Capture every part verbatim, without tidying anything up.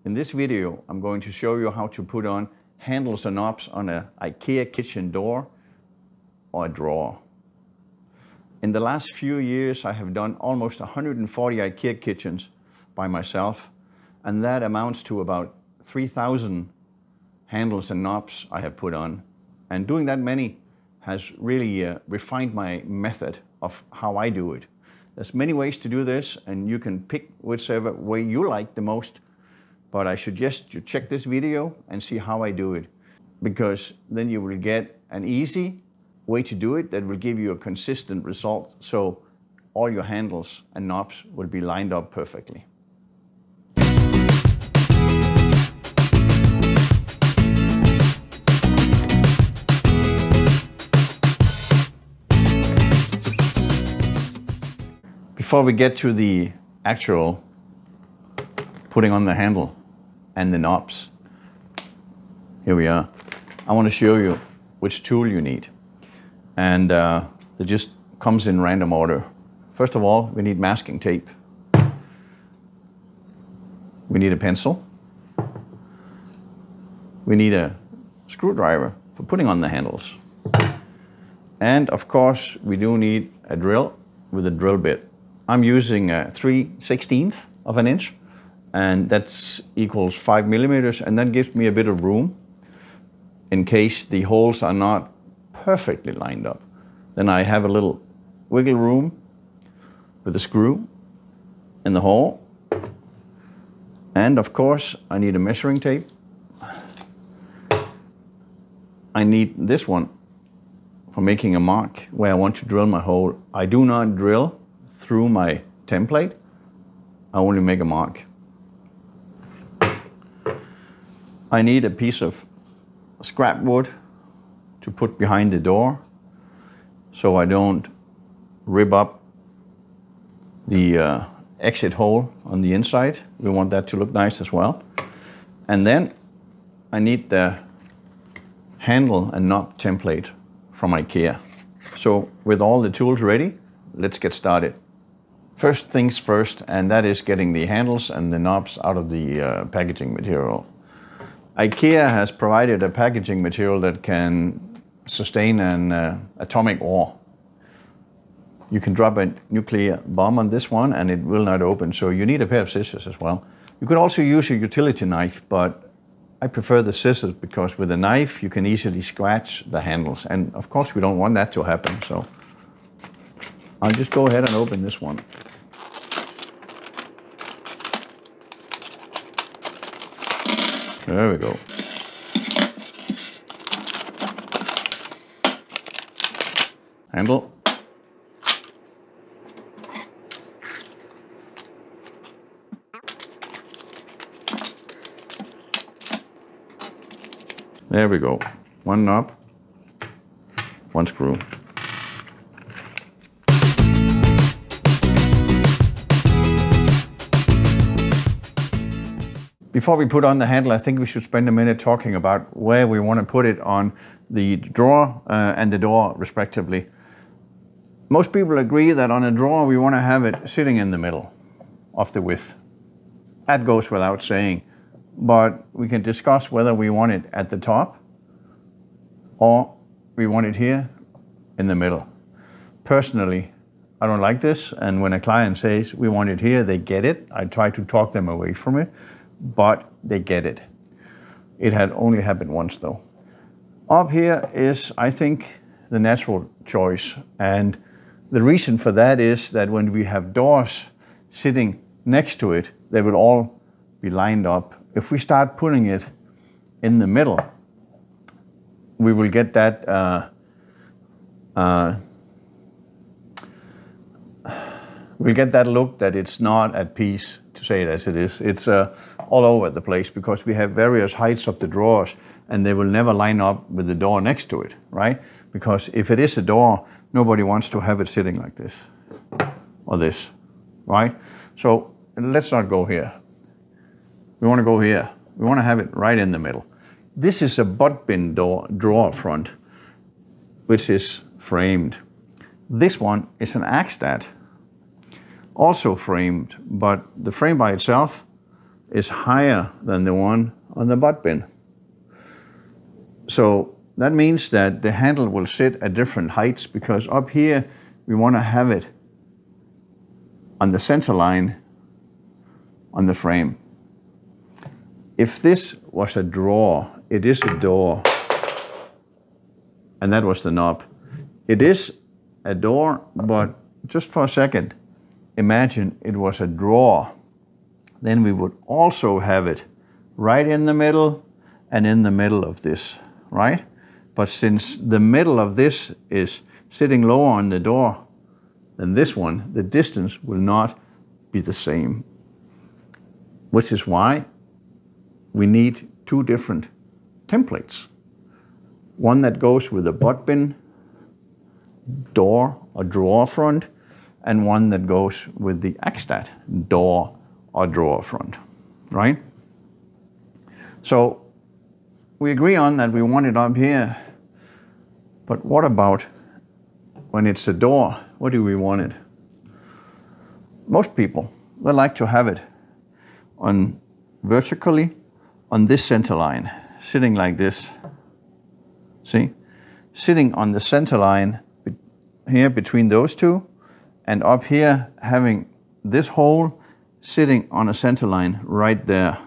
In this video, I'm going to show you how to put on handles and knobs on an Ikea kitchen door or a drawer. In the last few years, I have done almost one hundred forty Ikea kitchens by myself, and that amounts to about three thousand handles and knobs I have put on. And doing that many has really uh, refined my method of how I do it. There's many ways to do this, and you can pick whichever way you like the most. But I suggest you check this video and see how I do it, because then you will get an easy way to do it that will give you a consistent result, so all your handles and knobs will be lined up perfectly. Before we get to the actual putting on the handle and the knobs, here we are. I want to show you which tool you need. And uh, it just comes in random order. First of all, we need masking tape. We need a pencil. We need a screwdriver for putting on the handles. And of course, we do need a drill with a drill bit. I'm using a three sixteenths of an inch, and that's equals five millimeters, and that gives me a bit of room in case the holes are not perfectly lined up. Then I have a little wiggle room with a screw in the hole. And of course, I need a measuring tape. I need this one for making a mark where I want to drill my hole. I do not drill through my template. I only make a mark. I need a piece of scrap wood to put behind the door so I don't rip up the uh, exit hole on the inside. We want that to look nice as well. And then I need the handle and knob template from Ikea. So with all the tools ready, let's get started. First things first, and that is getting the handles and the knobs out of the uh, packaging material. Ikea has provided a packaging material that can sustain an uh, atomic war. You can drop a nuclear bomb on this one and it will not open, so you need a pair of scissors as well. You could also use a utility knife, but I prefer the scissors because with a knife you can easily scratch the handles, and of course we don't want that to happen, so I'll just go ahead and open this one. There we go. Handle. There we go. One knob, one screw. Before we put on the handle, I think we should spend a minute talking about where we want to put it on the drawer uh, and the door, respectively. Most people agree that on a drawer we want to have it sitting in the middle of the width. That goes without saying, but we can discuss whether we want it at the top or we want it here in the middle. Personally, I don't like this, and when a client says we want it here, they get it. I try to talk them away from it, but they get it. It had only happened once though. Up here is, I think, the natural choice, and the reason for that is that when we have doors sitting next to it, they will all be lined up. If we start putting it in the middle, we will get that uh, uh, we'll get that look that it's not at peace, to say it as it is. It's uh, all over the place because we have various heights of the drawers and they will never line up with the door next to it, right? Because if it is a door, nobody wants to have it sitting like this or this, right? So let's not go here. We want to go here. We want to have it right in the middle. This is a butt bin door, drawer front, which is framed. This one is an Akstad, also framed, but the frame by itself is higher than the one on the butt bin. So that means that the handle will sit at different heights, because up here we want to have it on the center line on the frame. If this was a drawer, it is a door, and that was the knob. It is a door, but just for a second, imagine it was a drawer. Then we would also have it right in the middle and in the middle of this, right? But since the middle of this is sitting lower on the door than this one, the distance will not be the same, which is why we need two different templates. One that goes with a butt bin, door or drawer front, and one that goes with the Ikea door or drawer front, right? So we agree on that we want it up here, but what about when it's a door? What do we want it? Most people, they like to have it on vertically on this center line, sitting like this. See? Sitting on the center line here between those two, and up here having this hole sitting on a center line right there.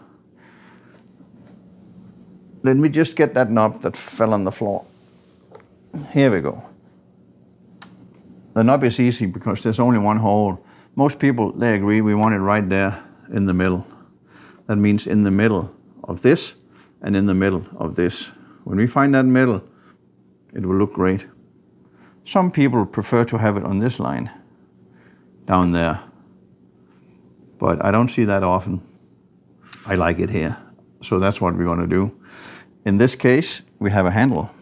Let me just get that knob that fell on the floor. Here we go. The knob is easy because there's only one hole. Most people, they agree we want it right there in the middle. That means in the middle of this and in the middle of this. When we find that middle, it will look great. Some people prefer to have it on this line, down there. But I don't see that often. I like it here. So that's what we're going to do. In this case, we have a handle.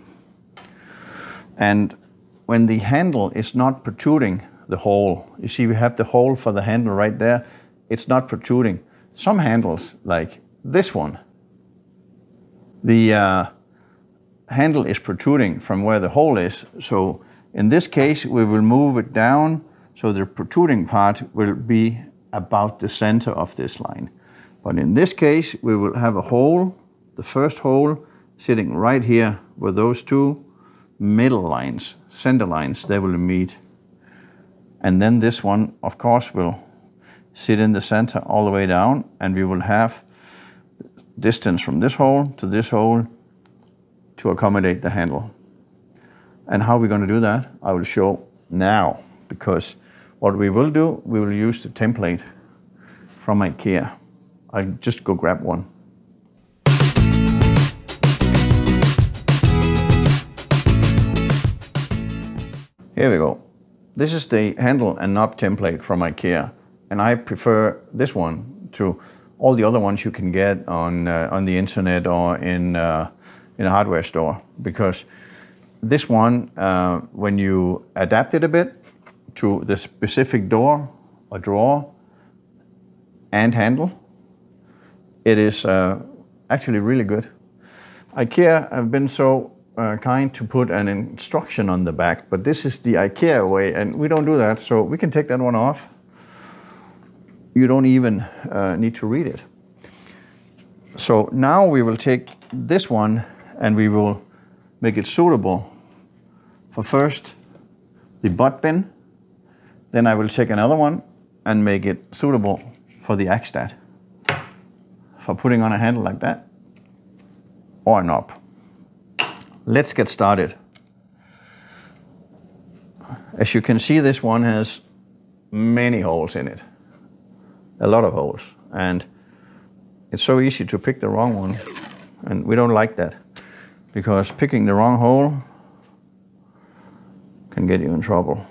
And when the handle is not protruding the hole, you see we have the hole for the handle right there, it's not protruding. Some handles, like this one, the uh, handle is protruding from where the hole is. So in this case, we will move it down so the protruding part will be about the center of this line. But in this case, we will have a hole, the first hole, sitting right here where those two middle lines, center lines, they will meet. And then this one, of course, will sit in the center all the way down, and we will have distance from this hole to this hole to accommodate the handle. And how we're going to do that, I will show now, because what we will do, we will use the template from Ikea. I'll just go grab one. Here we go. This is the handle and knob template from Ikea, and I prefer this one to all the other ones you can get on uh, on the internet or in uh, in a hardware store, because this one, uh, when you adapt it a bit to the specific door or drawer and handle, it is uh, actually really good. Ikea have been so uh, kind to put an instruction on the back, but this is the Ikea way, and we don't do that, so we can take that one off. You don't even uh, need to read it. So now we will take this one and we will make it suitable for first the butt bin. Then I will take another one and make it suitable for the Ikea, for putting on a handle like that or a knob. Let's get started. As you can see, this one has many holes in it, a lot of holes, and it's so easy to pick the wrong one, and we don't like that, because picking the wrong hole can get you in trouble,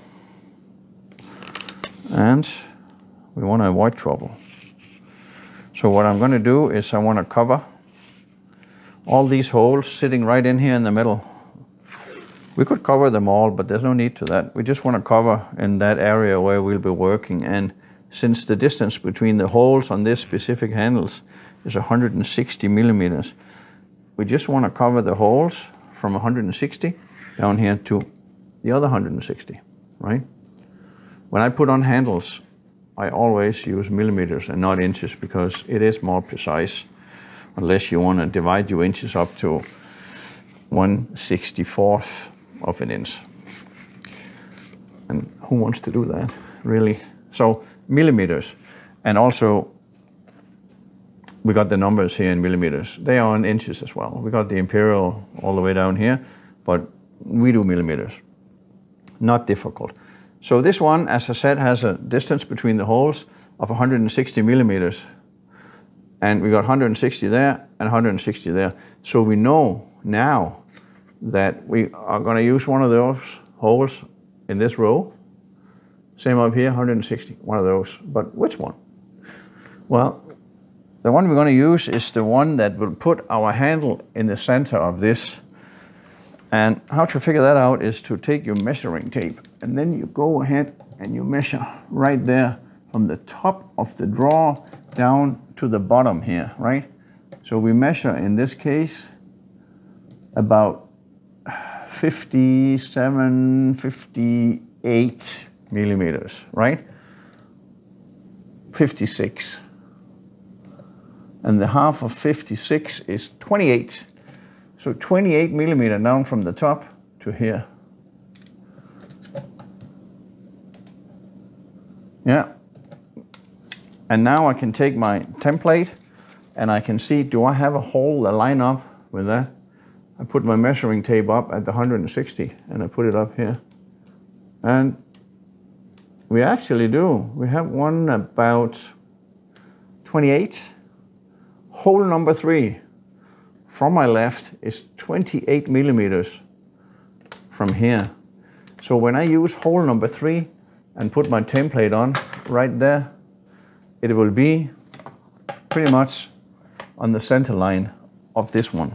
and we want to avoid trouble. So what I'm going to do is I want to cover all these holes sitting right in here in the middle. We could cover them all, but there's no need to that. We just want to cover in that area where we'll be working, and since the distance between the holes on this specific handles is one hundred sixty millimeters, we just want to cover the holes from one hundred sixty down here to the other one hundred sixty, right? When I put on handles, I always use millimeters and not inches because it is more precise, unless you want to divide your inches up to one sixty-fourth of an inch. And who wants to do that, really? So millimeters, and also we got the numbers here in millimeters. They are in inches as well. We got the imperial all the way down here, but we do millimeters. Not difficult. So this one, as I said, has a distance between the holes of one hundred sixty millimeters. And we got one hundred sixty there and one hundred sixty there. So we know now that we are going to use one of those holes in this row. Same up here, one hundred sixty, one of those. But which one? Well, the one we're going to use is the one that will put our handle in the center of this. And how to figure that out is to take your measuring tape, and then you go ahead and you measure right there from the top of the drawer down to the bottom here, right? So we measure, in this case, about fifty-seven, fifty-eight millimeters, right? fifty-six. And the half of fifty-six is twenty-eight. So twenty-eight millimeter down from the top to here. Yeah. And now I can take my template and I can see, do I have a hole that line up with that? I put my measuring tape up at the one hundred sixty and I put it up here. And we actually do. We have one about twenty-eight. Hole number three from my left is twenty-eight millimeters from here. So when I use hole number three and put my template on right there, it will be pretty much on the center line of this one.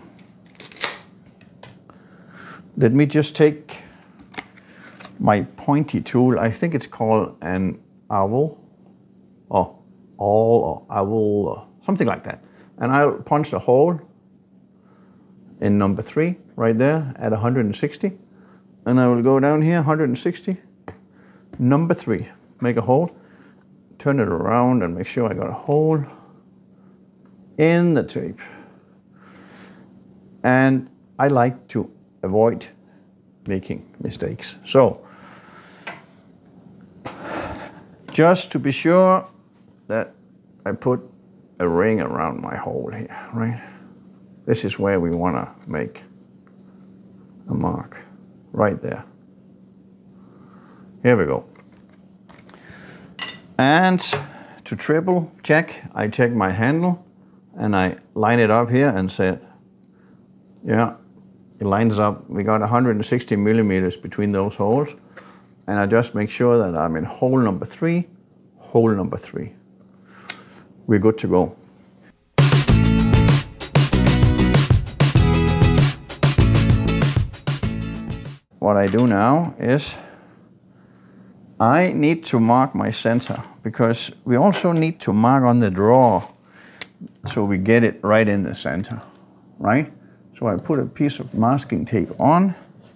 Let me just take my pointy tool. I think it's called an owl, or awl, or owl, or something like that. And I'll punch a hole in number three, right there at one hundred sixty. And I will go down here, one hundred sixty, number three, make a hole, turn it around and make sure I got a hole in the tape. And I like to avoid making mistakes. So, just to be sure that I put a ring around my hole here, right? This is where we want to make a mark, right there. Here we go. And to triple check, I check my handle and I line it up here and say, yeah, it lines up. We got one hundred sixty millimeters between those holes. And I just make sure that I'm in hole number three, hole number three. We're good to go. What I do now is I need to mark my center, because we also need to mark on the drawer so we get it right in the center, right? So I put a piece of masking tape on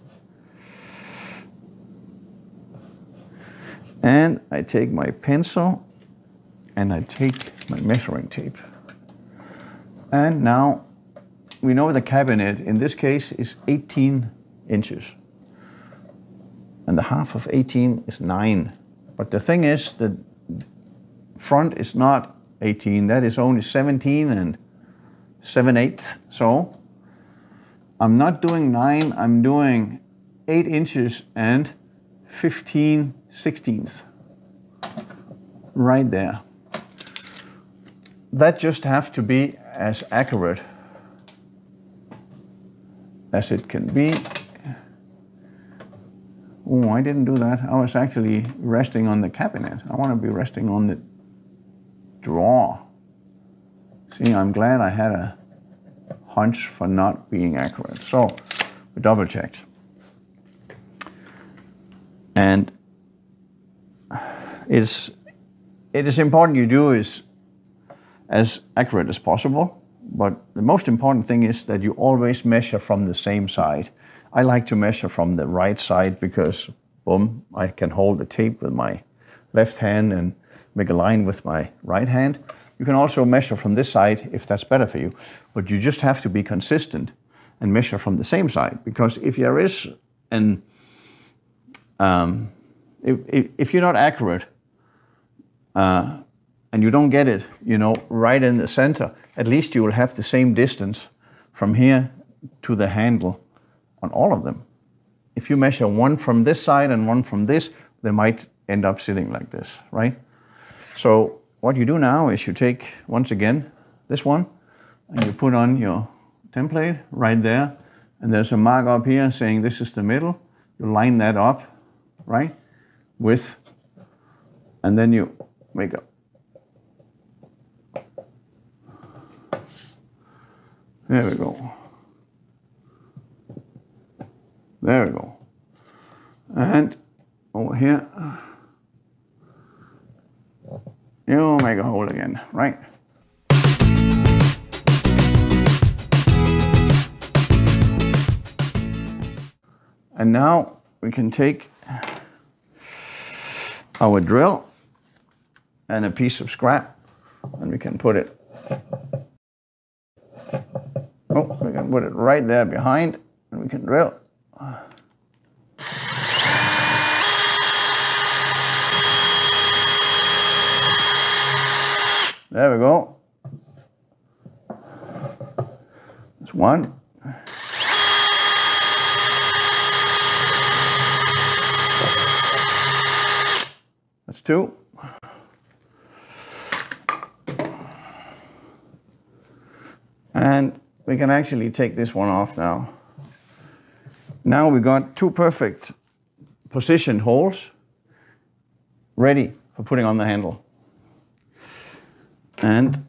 and I take my pencil and I take my measuring tape. And now we know the cabinet in this case is eighteen inches. And the half of eighteen is nine. But the thing is, the front is not eighteen, that is only seventeen and seven eighths. So I'm not doing nine, I'm doing eight inches and fifteen sixteenths. Right there. That just have to be as accurate as it can be. Oh, I didn't do that. I was actually resting on the cabinet. I want to be resting on the drawer. See, I'm glad I had a hunch for not being accurate. So, we double checked. And it's, it is important you do is as accurate as possible, but the most important thing is that you always measure from the same side. I like to measure from the right side because, boom, I can hold the tape with my left hand and make a line with my right hand. You can also measure from this side if that's better for you, but you just have to be consistent and measure from the same side, because if there is an um, if, if, if you're not accurate uh, and you don't get it, you know, right in the center, at least you will have the same distance from here to the handle on all of them. If you measure one from this side and one from this, they might end up sitting like this, right? So what you do now is you take, once again, this one, and you put on your template right there, and there's a mark up here saying this is the middle. You line that up, right, with, and then you make a, there we go. There we go. And over here, you make a hole again, right? And now we can take our drill and a piece of scrap, and we can put it, oh, we can put it right there behind, and we can drill. There we go. That's one. That's two. And we can actually take this one off now. Now we got two perfect positioned holes ready for putting on the handle. And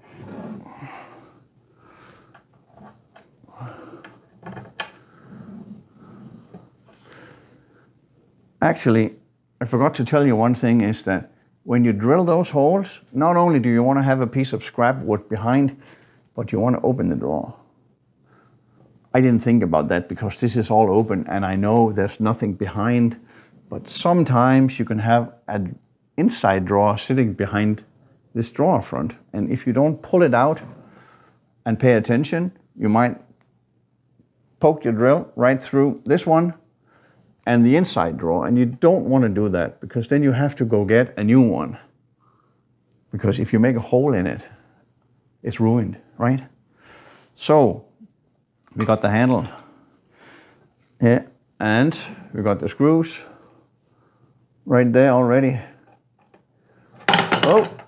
actually, I forgot to tell you one thing, is that when you drill those holes, not only do you want to have a piece of scrap wood behind, but you want to open the drawer. I didn't think about that because this is all open and I know there's nothing behind, but sometimes you can have an inside drawer sitting behind this drawer front, and if you don't pull it out and pay attention, you might poke your drill right through this one and the inside drawer, and you don't want to do that, because then you have to go get a new one, because if you make a hole in it, it's ruined, right? So we got the handle here, and we got the screws right there already. Oh,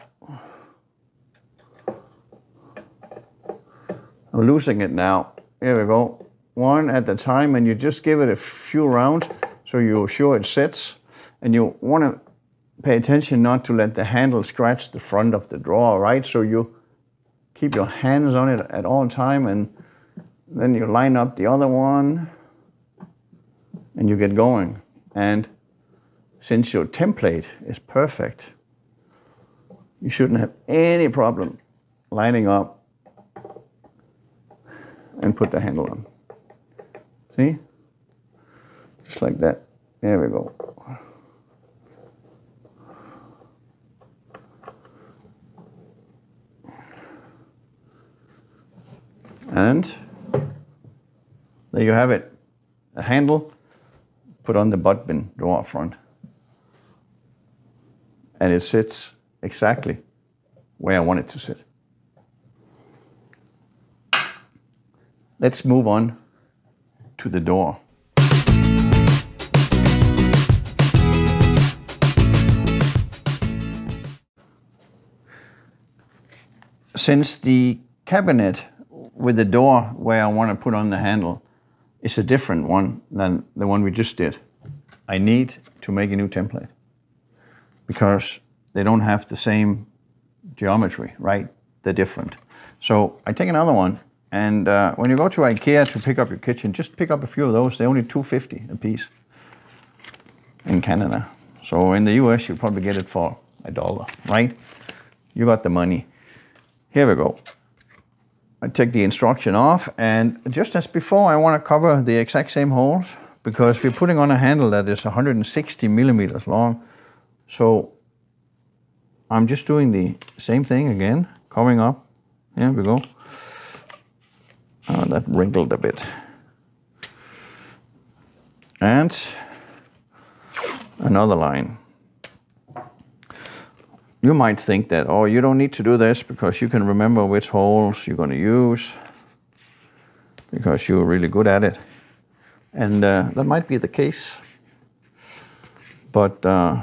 I'm losing it now. Here we go. One at a time, and you just give it a few rounds so you're sure it sits. And you want to pay attention not to let the handle scratch the front of the drawer, right? So you keep your hands on it at all time, and then you line up the other one and you get going. And since your template is perfect, you shouldn't have any problem lining up and put the handle on. See? Just like that. There we go. And there you have it. A handle put on the butt bin drawer front. And it sits exactly where I want it to sit. Let's move on to the door. Since the cabinet with the door where I want to put on the handle is a different one than the one we just did, I need to make a new template, because they don't have the same geometry, right? They're different. So I take another one. And uh, when you go to Ikea to pick up your kitchen, just pick up a few of those. They're only two fifty a piece in Canada. So in the U S, you'll probably get it for a dollar, right? You got the money. Here we go. I take the instruction off, and just as before, I want to cover the exact same holes, because we're putting on a handle that is one hundred sixty millimeters long. So I'm just doing the same thing again, covering up. Here we go. Oh, that wrinkled a bit. And another line. You might think that, oh, you don't need to do this because you can remember which holes you're going to use because you're really good at it. And uh, that might be the case. But uh,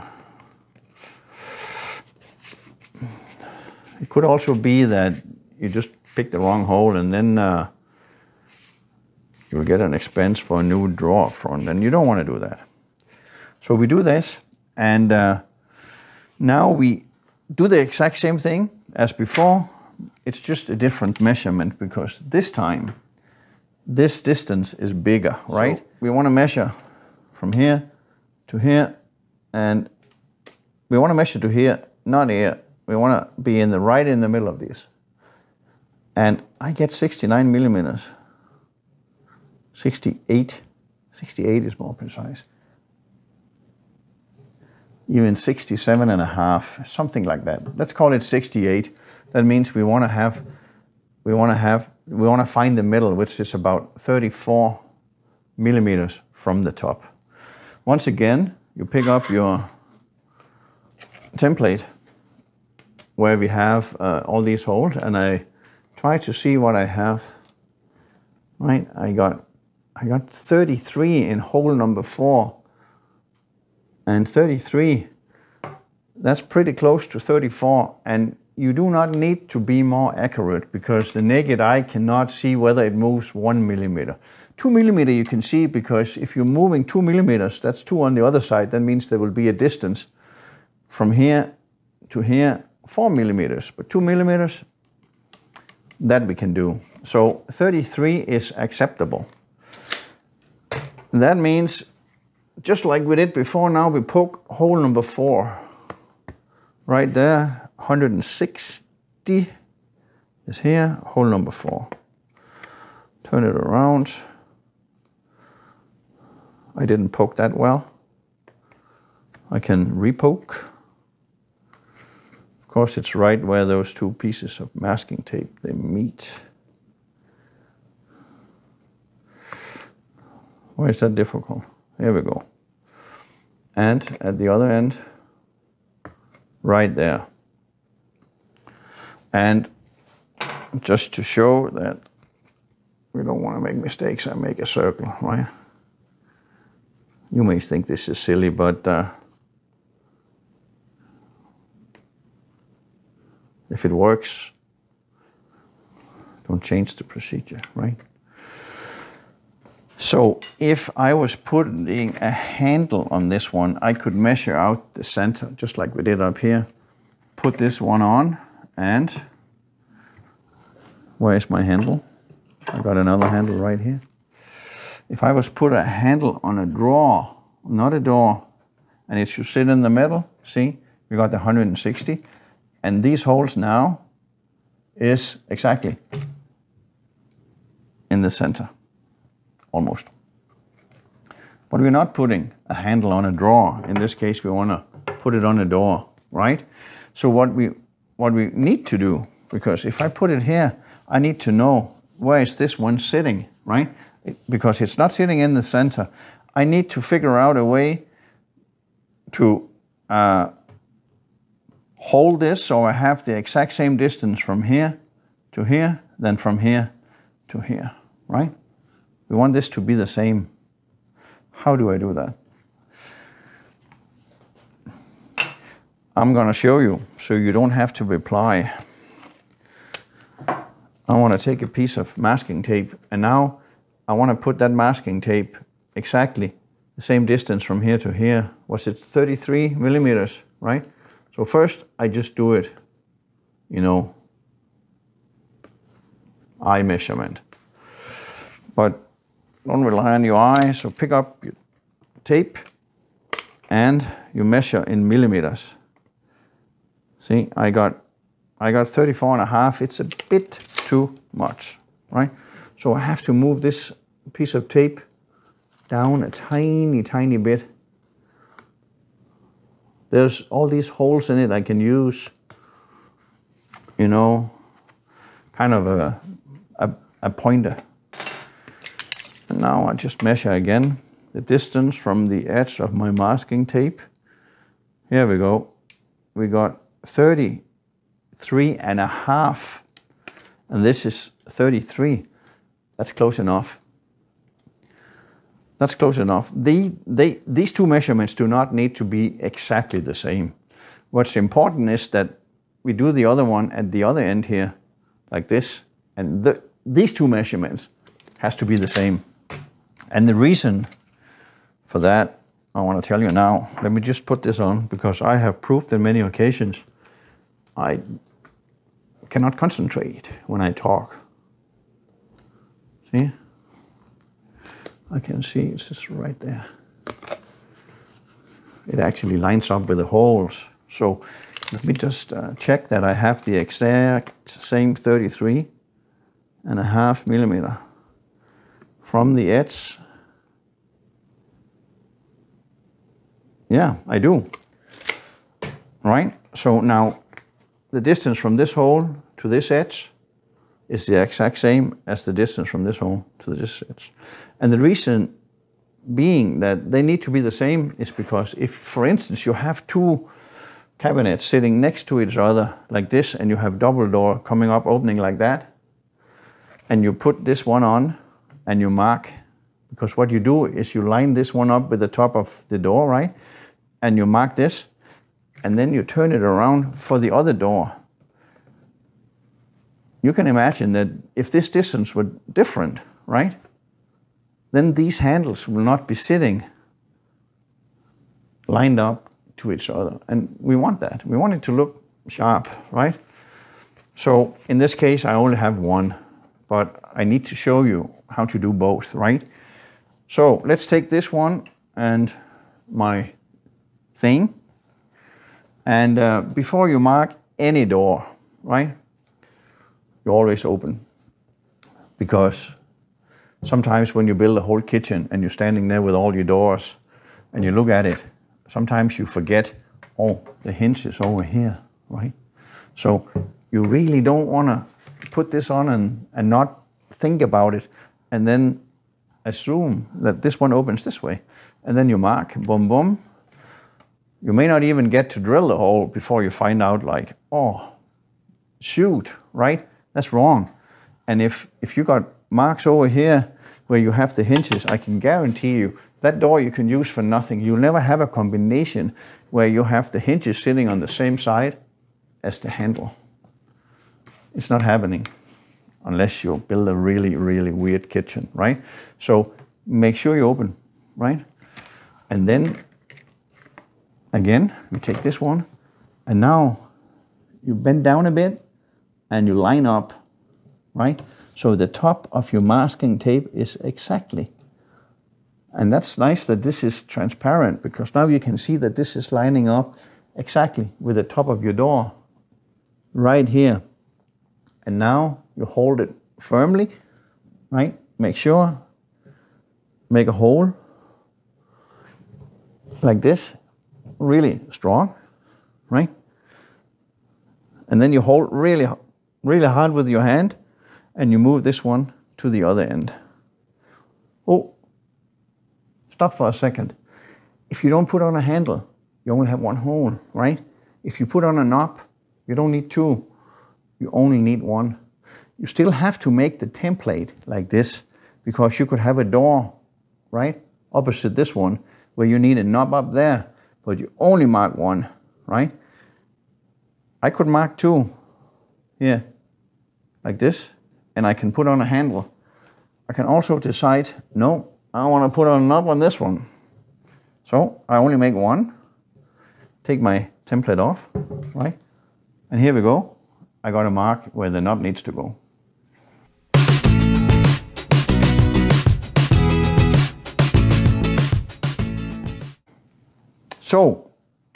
it could also be that you just pick the wrong hole and then uh, you'll get an expense for a new drawer front, and you don't want to do that. So we do this, and uh, now we do the exact same thing as before. It's just a different measurement because this time this distance is bigger, right? So we want to measure from here to here, and we want to measure to here, not here. We want to be in the right in the middle of these. And I get sixty-nine millimeters. sixty-eight. sixty-eight is more precise. Even sixty-seven and a half, something like that. Let's call it sixty-eight. That means we want to have, we want to have, we want to find the middle, which is about thirty-four millimeters from the top. Once again, you pick up your template where we have uh, all these holes, and I try to see what I have. Right, I got, I got thirty-three in hole number four. And thirty-three, that's pretty close to thirty-four, and you do not need to be more accurate because the naked eye cannot see whether it moves one millimeter. Two millimeter you can see because if you're moving two millimeters, that's two on the other side, that means there will be a distance from here to here, four millimeters, but two millimeters, that we can do. So thirty-three is acceptable. That means just like we did before, now we poke hole number four. Right there, one hundred sixty is here, hole number four. Turn it around. I didn't poke that well. I can repoke. Of course, it's right where those two pieces of masking tape, they meet. Why is that difficult? Here we go. And at the other end, right there. And just to show that we don't want to make mistakes, I make a circle, right? You may think this is silly, but uh, if it works, don't change the procedure, right? So if I was putting a handle on this one, I could measure out the center, just like we did up here. Put this one on, and where's my handle? I got another handle right here. If I was put a handle on a drawer, not a door, and it should sit in the middle, see, we got the one hundred sixty, and these holes now is exactly in the center. Almost. But we're not putting a handle on a drawer. In this case, we want to put it on a door, right? So what we what we need to do, because if I put it here, I need to know where is this one sitting, right? It, because it's not sitting in the center. I need to figure out a way to uh, hold this so I have the exact same distance from here to here, then from here to here, right? We want this to be the same. How do I do that? I'm going to show you so you don't have to reply. I want to take a piece of masking tape, and now I want to put that masking tape exactly the same distance from here to here. Was it thirty-three millimeters, right? So first I just do it, you know, eye measurement. But don't rely on your eye, so pick up your tape and you measure in millimeters. See, I got I got thirty-four and a half. It's a bit too much, right? So I have to move this piece of tape down a tiny, tiny bit. There's all these holes in it I can use you know, kind of a, a, a pointer. And now I just measure again the distance from the edge of my masking tape. Here we go. We got thirty-three and a half, and this is thirty-three. That's close enough. That's close enough. The, they, these two measurements do not need to be exactly the same. What's important is that we do the other one at the other end here, like this, and the, these two measurements has to be the same. And the reason for that, I want to tell you now. Let me just put this on, because I have proved on many occasions I cannot concentrate when I talk. See? I can see it's just right there. It actually lines up with the holes. So let me just uh, check that I have the exact same thirty-three and a half millimeter from the edge. Yeah, I do. Right? So now the distance from this hole to this edge is the exact same as the distance from this hole to this edge. And the reason being that they need to be the same is because if, for instance, you have two cabinets sitting next to each other like this, and you have double door coming up, opening like that, and you put this one on and you mark, because what you do is you line this one up with the top of the door, right? And you mark this, and then you turn it around for the other door. You can imagine that if this distance were different, right? Then these handles will not be sitting lined up to each other. And we want that. We want it to look sharp, right? So in this case, I only have one, but I need to show you how to do both, right? So let's take this one and my thing. And uh, before you mark any door, right? You always open, because sometimes when you build a whole kitchen and you're standing there with all your doors and you look at it, sometimes you forget, oh, the hinge is over here, right? So you really don't want to put this on and, and not think about it, and then assume that this one opens this way. And then you mark, boom, boom. You may not even get to drill the hole before you find out, like, oh, shoot, right? That's wrong. And if, if you got marks over here where you have the hinges, I can guarantee you that door you can use for nothing. You'll never have a combination where you have the hinges sitting on the same side as the handle. It's not happening unless you build a really, really weird kitchen, right? So make sure you open, right? And then, again, we take this one, and now you bend down a bit, and you line up, right? So the top of your masking tape is exactly. And that's nice that this is transparent, because now you can see that this is lining up exactly with the top of your door, right here. And now you hold it firmly, right? Make sure, make a hole like this, really strong, right? And then you hold really really hard with your hand, and you move this one to the other end. Oh, stop for a second. If you don't put on a handle, you only have one hole, right? If you put on a knob, you don't need two. You only need one. You still have to make the template like this, because you could have a door, right, opposite this one, where you need a knob up there, but you only mark one, right? I could mark two here, like this, and I can put on a handle. I can also decide, no, I want to put on a knob on this one. So I only make one, take my template off, right? And here we go. I got a mark where the knob needs to go. So,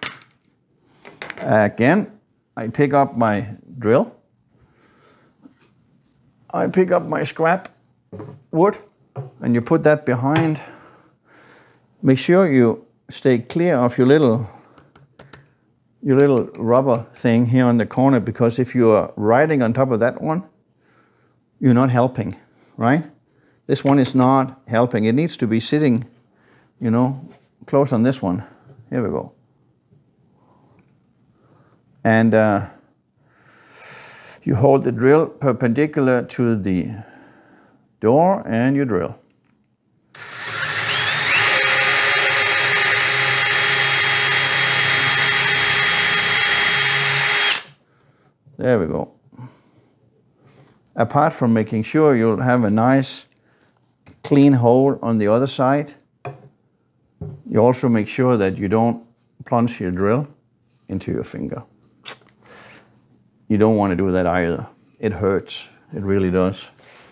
again, I pick up my drill. I pick up my scrap wood, and you put that behind. Make sure you stay clear of your little your little rubber thing here on the corner, because if you are riding on top of that one, you're not helping, right? This one is not helping. It needs to be sitting, you know, close on this one. Here we go. And uh, you hold the drill perpendicular to the door and you drill. There we go. Apart from making sure you'll have a nice clean hole on the other side, you also make sure that you don't plunge your drill into your finger. You don't want to do that either. It hurts. It really does.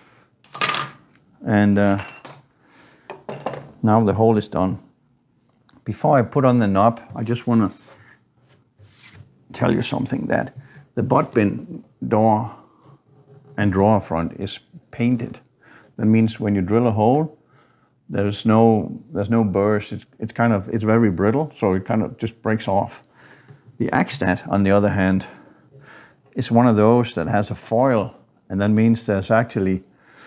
And uh, now the hole is done. Before I put on the knob, I just want to tell you something, that the butt bin door and drawer front is painted. That means when you drill a hole, there's no there's no burrs. It's, it's kind of it's very brittle, so it kind of just breaks off. The Ikea, on the other hand, is one of those that has a foil, and that means there's actually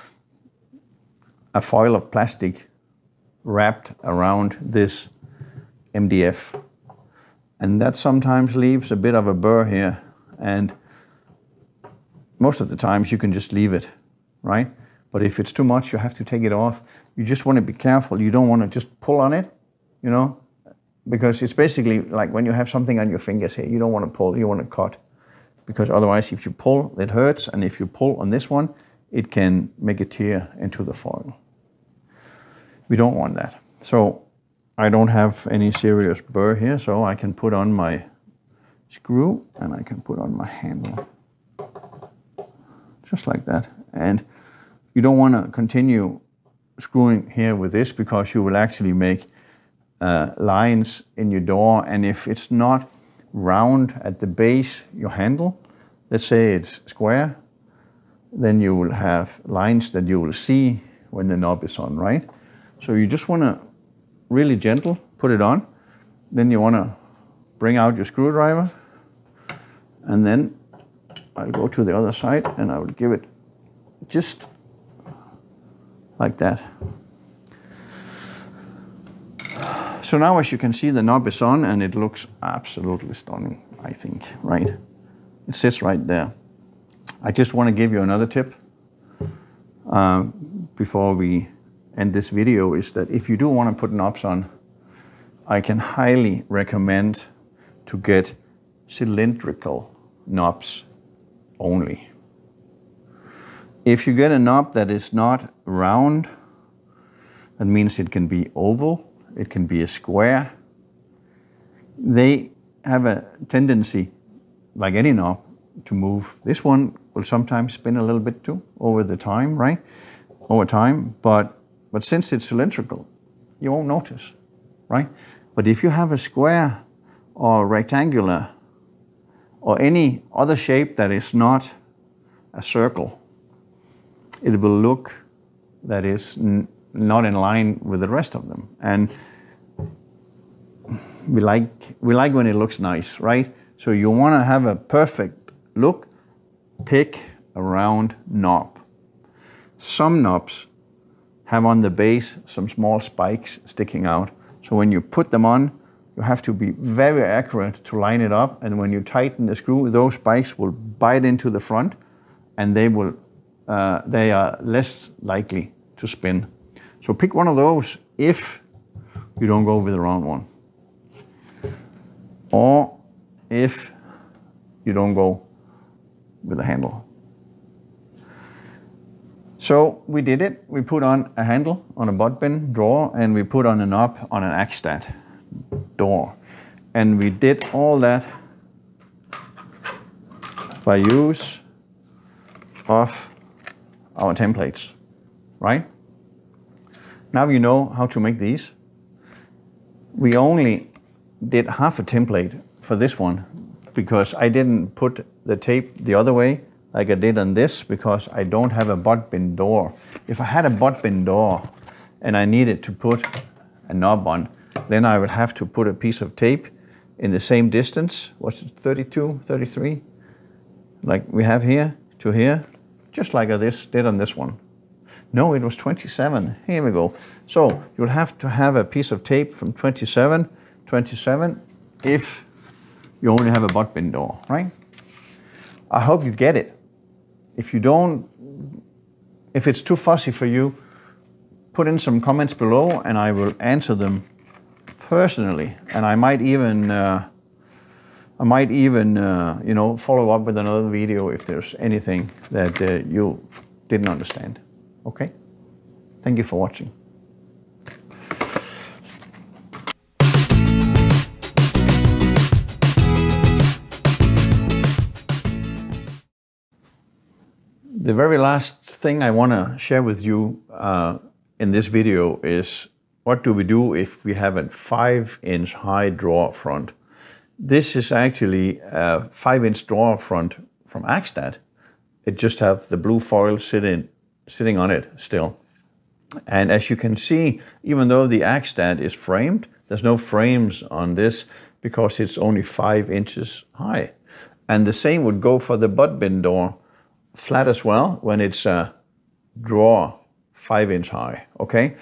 a foil of plastic wrapped around this M D F, and that sometimes leaves a bit of a burr here. And most of the times you can just leave it, right? But if it's too much, you have to take it off. You just want to be careful. You don't want to just pull on it, you know, because it's basically like when you have something on your fingers here, you don't want to pull, you want to cut. Because otherwise, if you pull, it hurts. And if you pull on this one, it can make a tear into the foil. We don't want that. So I don't have any serious burr here, so I can put on my screw and I can put on my handle. Just like that. And you don't want to continue screwing here with this, because you will actually make uh, lines in your door. And if it's not round at the base, your handle, let's say it's square, then you will have lines that you will see when the knob is on, right? So you just want to really gentle put it on. Then you want to bring out your screwdriver, and then I'll go to the other side and I will give it just like that. So now, as you can see, the knob is on and it looks absolutely stunning, I think, right? It sits right there. I just want to give you another tip uh, before we end this video, is that if you do want to put knobs on, I can highly recommend to get cylindrical knobs only. If you get a knob that is not round, that means it can be oval, it can be a square. They have a tendency, like any knob, to move. This one will sometimes spin a little bit too over the time, right? Over time, but but since it's cylindrical, you won't notice, right? But if you have a square or rectangular or any other shape that is not a circle, it will look that is n not in line with the rest of them. And we like we like when it looks nice, right? So you want to have a perfect look, pick a round knob. Some knobs have on the base some small spikes sticking out. So when you put them on, you have to be very accurate to line it up. And when you tighten the screw, those spikes will bite into the front, and they will uh, they are less likely to spin. So pick one of those if you don't go with the round one, or if you don't go with the handle. So we did it. We put on a handle on a butt bin drawer, and we put on a knob on an Ikea door. And we did all that by use of our templates, right? Now you know how to make these. We only did half a template for this one because I didn't put the tape the other way like I did on this, because I don't have a butt bin door. If I had a butt bin door and I needed to put a knob on, then I would have to put a piece of tape in the same distance. What's it, thirty-two, thirty-three? Like we have here to here, just like I this did on this one. No, it was twenty-seven. Here we go. So you'll have to have a piece of tape from twenty-seven, twenty-seven, if you only have a butt bin door, right? I hope you get it. If you don't, if it's too fussy for you, put in some comments below and I will answer them personally. And I might even, uh, I might even, uh, you know, follow up with another video if there's anything that uh, you didn't understand. Okay? Thank you for watching. The very last thing I want to share with you uh, in this video is what do we do if we have a five inch high drawer front. This is actually a five inch drawer front from Ikea. It just have the blue foil sitting, sitting on it still. And as you can see, even though the Ikea is framed, there's no frames on this because it's only five inches high. And the same would go for the butt bin door, flat as well, when it's a drawer five inch high, okay?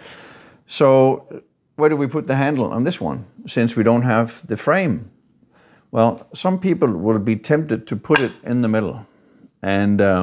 So where do we put the handle on this one, since we don't have the frame? Well, some people will be tempted to put it in the middle. And uh,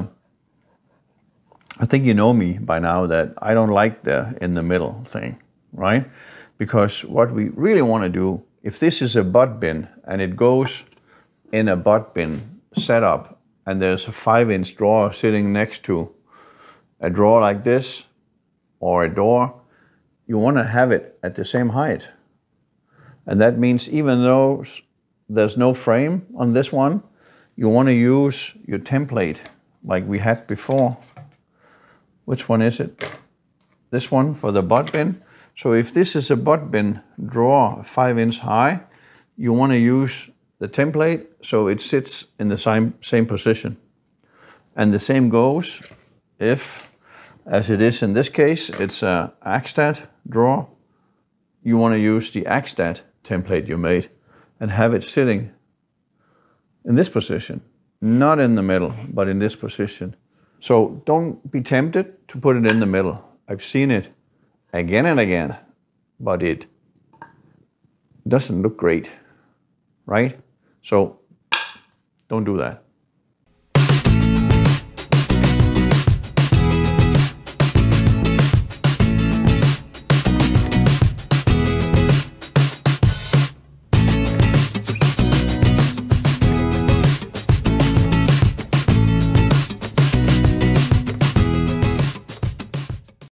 I think you know me by now that I don't like the in the middle thing, right? Because what we really want to do, if this is a butt bin and it goes in a butt bin setup and there's a five inch drawer sitting next to a drawer like this or a door, you want to have it at the same height. And that means even though there's no frame on this one, you want to use your template like we had before. Which one is it? This one for the butt bin. So if this is a butt bin drawer five inch high, you want to use the template so it sits in the same, same position. And the same goes if, as it is in this case, it's a Ikea drawer, you want to use the Ikea template you made and have it sitting in this position, not in the middle, but in this position. So don't be tempted to put it in the middle. I've seen it again and again, but it doesn't look great, right? So don't do that.